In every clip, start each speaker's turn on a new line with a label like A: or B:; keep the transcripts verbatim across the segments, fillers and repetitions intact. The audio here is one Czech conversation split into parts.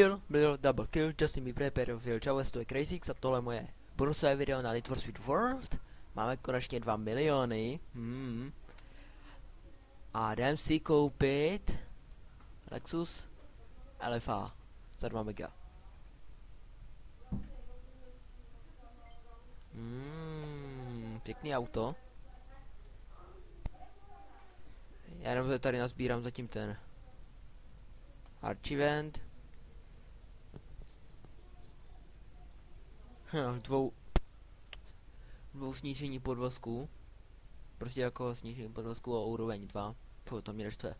A: Chill, byl double kill, Justin Bieber, Pedofil, čau, to je Crazy a tohle moje bonusové video na Need for Speed World. Máme konečně dva miliony. Hmm. A jdem si koupit Lexus L F A za dva mega. Hmm, pěkný auto. Já jenom tady nazbírám zatím ten Archivent. Hm, dvou dvou snížení podvozků. Prostě jako snížení podvozků o úroveň dva. Půj, to mě neštve.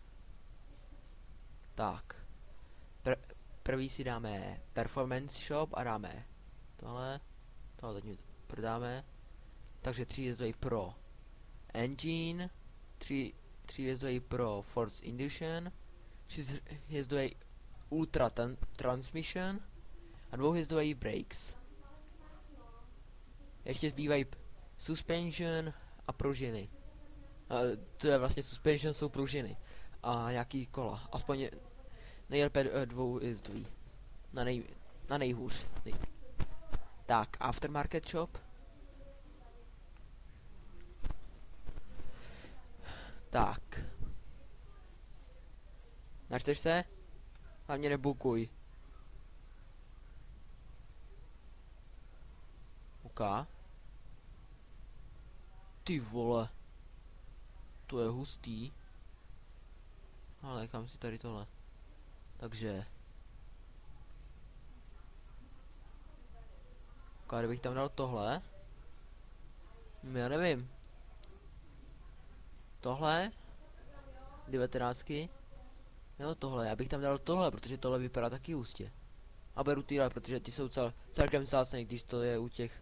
A: Tak. Pr prvý si dáme Performance Shop a dáme tohle. Tohle zatím prodáme. Takže tři jezdový Pro Engine, tři jezdový Pro Force Induction, tři jezdový Ultra Transmission a dvou jezdový Brakes. Ještě zbývají Suspension a pružiny. A to je vlastně Suspension, jsou pružiny. A nějaký kola. Aspoň nejlépe dvou jezdový. Na, nej, na nejhůř. Nej. Tak, Aftermarket Shop. Tak. Načteš se? Hlavně nebukuj. OK. Ty vole. To je hustý. Ale kam si tady tohle. Takže. OK, kdybych tam dal tohle. Já nevím. Tohle. devatenáctky. Jo, tohle. Já bych tam dal tohle, protože tohle vypadá taky hustě. A beru tyhle, protože ty jsou cel, celkem vzácné, když to je u těch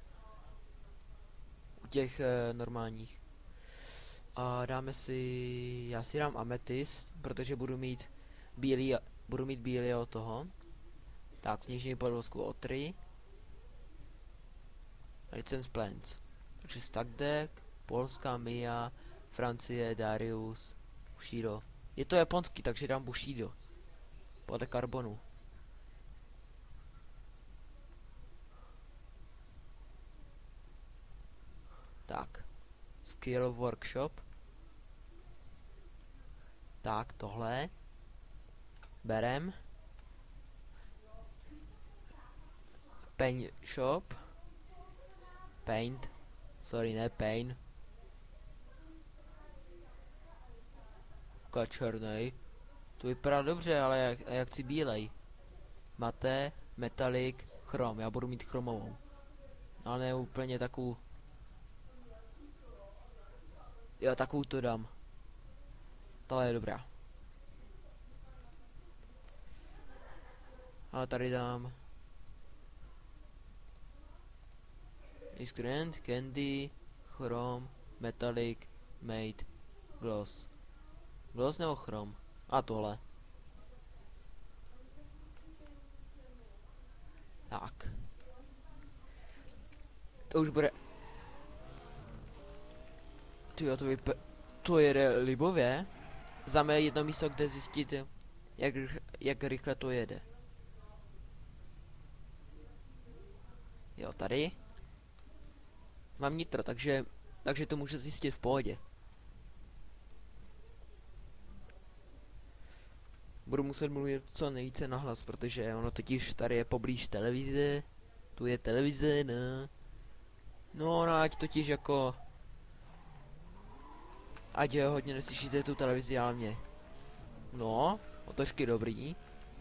A: u těch e, normálních. A dáme si, já si dám Amethyst, protože budu mít bílý, budu mít bílý od toho. Tak, snížení podvozku o tři. License Plans. Takže Stack Deck, Polska, Mia, Francie, Darius, Bushido. Je to japonský, takže dám Bushido. Podle karbonu. Tak. Skill Workshop. Tak, tohle. Berem. Paint Shop. Paint. Sorry, ne Paint. Černej. To vypadá dobře, ale jak, jak chci bílej. Mate, Metallic, Chrom. Já budu mít chromovou. Ale ne úplně takovou. Jo, takovou to dám. Tohle je dobrá. Ale tady dám Discrete, Candy, Chrom, Metallic, Mate, Gloss. Gloss nebo Chrom? A tohle. Tak. To už bude. Tyjo, to vyp... To jede libově. Záme jedno místo, kde zjistit, jak, jak rychle to jede. Jo, tady. Mám nitro, takže, takže to můžu zjistit v pohodě. Budu muset mluvit co nejvíce nahlas, protože ono totiž tady je poblíž televize. Tu je televize, no. No, no, ať totiž jako... Ať je hodně neslyšíte tu televizi, ale mě. No, otočky dobrý.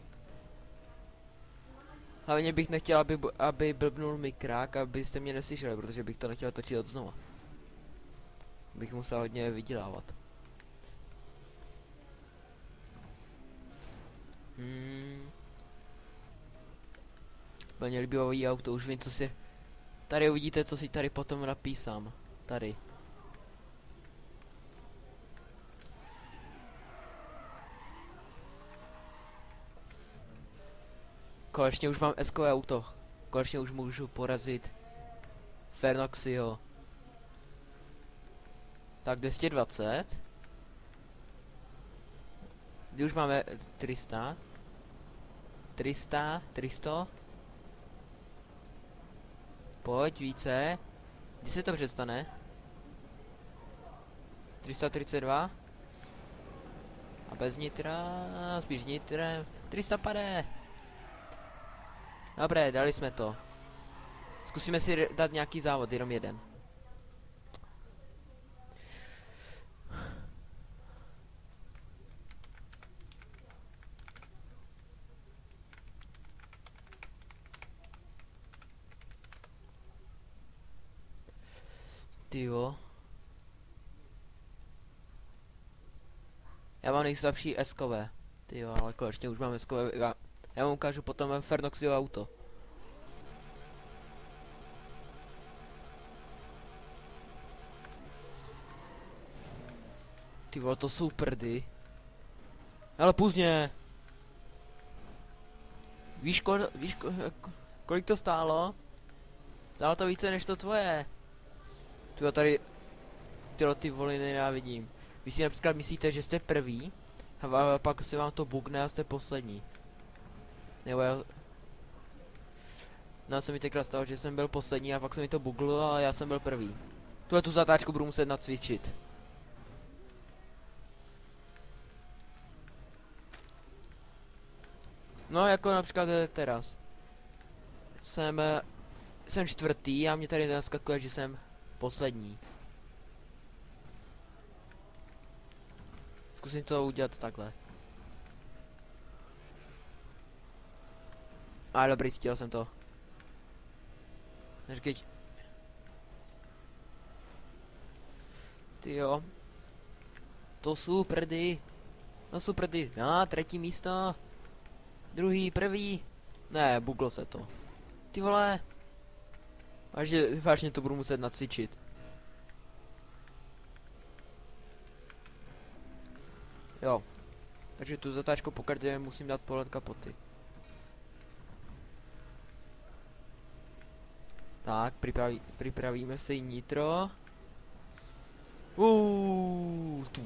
A: Hlavně bych nechtěl, aby, aby blbnul mikrák, abyste mě neslyšeli, protože bych to nechtěl točit od znova. Bych musel hodně vydělávat. Hmm. Plně libový auto, už vím, co si... Tady uvidíte, co si tady potom napísám. Tady. Konečně už mám S-kové auto. Konečně už můžu porazit Fernoxio. Tak dvě stě dvacet. Kdy už máme tři sta. tři sta, tři sta. Pojď, více. Kdy se to přestane? tři sta třicet dva. A bez nitra, spíš nitrem. tři sta padé. Dobré, dali jsme to. Zkusíme si dát nějaký závod, jenom jeden. Tyjo. Já mám nejslabší S-kové. Tyjo, ale konečně už mám S-kové. Já, já vám ukážu potom Fernoxio auto. Ty vole, to jsou prdy. Ale půzně. Víš, ko, víš ko, kolik to stálo? Stálo to více než to tvoje. Tyjo, tady tyjo, ty voli nenávidím. Vy si například myslíte, že jste prvý, a pak se vám to bugne a jste poslední. Nebo já... No, se mi tenkrát stalo, že jsem byl poslední a pak se mi to buglo a já jsem byl prvý. Tuhle tu zatáčku budu muset nacvičit. No, jako například teraz. Jsem... Jsem čtvrtý a mě tady naskakuje, že jsem poslední. Zkusím to udělat takhle. Ale dobrý, stíl jsem to. Neříkej. Ty jo. To jsou prdy. To jsou prdy. No, třetí místo. Druhý, prvý. Ne, buglo se to. Ty vole. Vážně, vážně to budu muset nacvičit. Jo. Takže tu zatáčku pokaždé musím dát pohled kapoty. Tak, připraví, připravíme si nitro. Uuu, tu.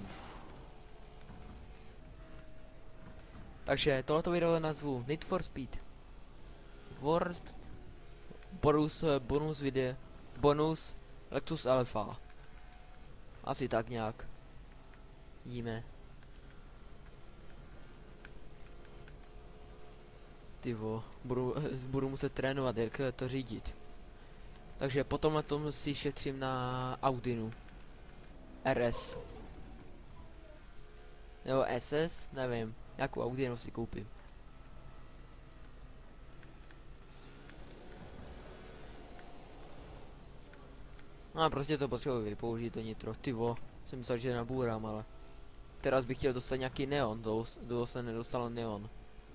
A: Takže tohleto video nazvu Need for Speed World bonus, bonus video bonus Lexus Alpha. Asi tak nějak. Vidíme. Tyvo, budu, budu muset trénovat, jak to řídit. Takže potom na tom si šetřím na Audinu. R S. Nebo S S, nevím. Jakou Audinu si koupím. No a prostě to potřebuji použít to nitro. Tyvo, jsem myslel, že nabůrám, ale... Teraz bych chtěl dostat nějaký neon, do, do se nedostalo neon.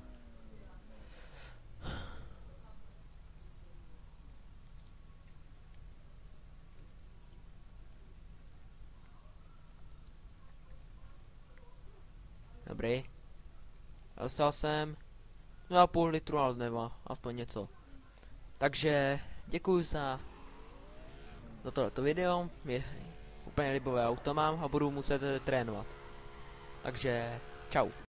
A: Dobrý. Dostal jsem no a půl litru, ale nemá, aspoň něco. Takže děkuji za, za tohleto video. Je úplně libové auto mám a budu muset trénovat. Takže čau.